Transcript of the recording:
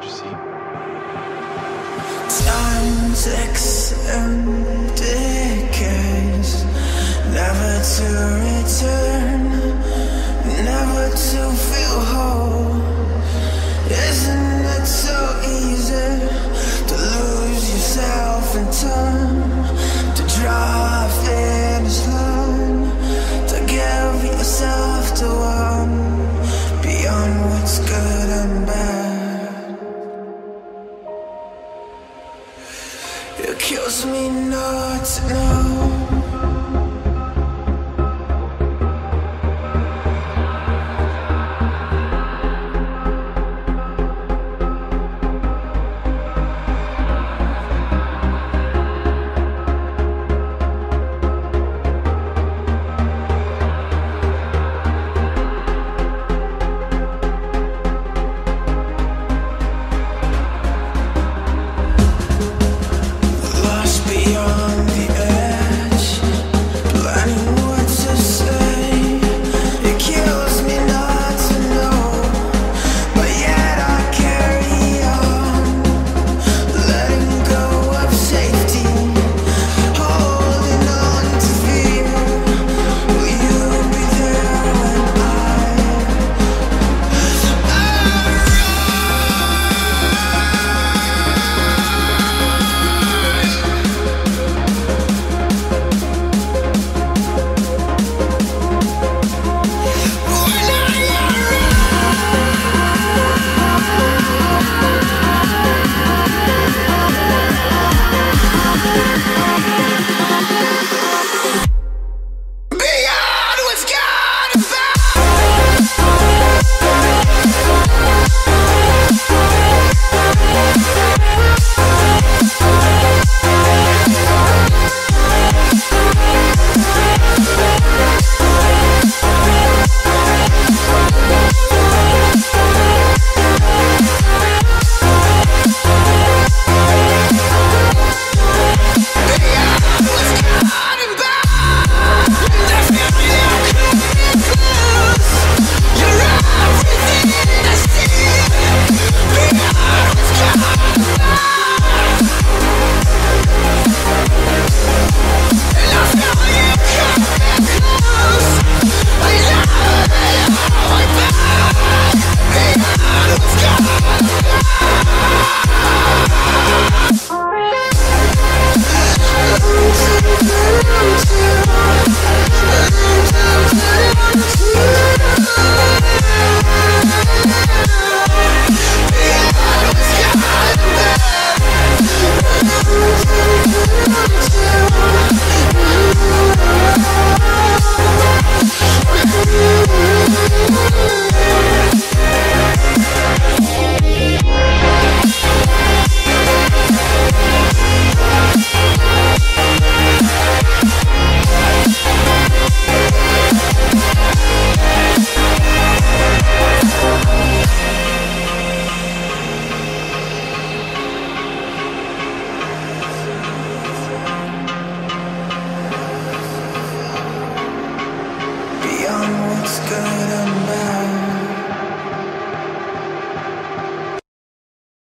you see? Time ticks and decays, never to return, never to feel whole. Isn't it so easy to lose yourself in time, to draw a finish line, to give yourself to one beyond what's good and bad? It kills me not to know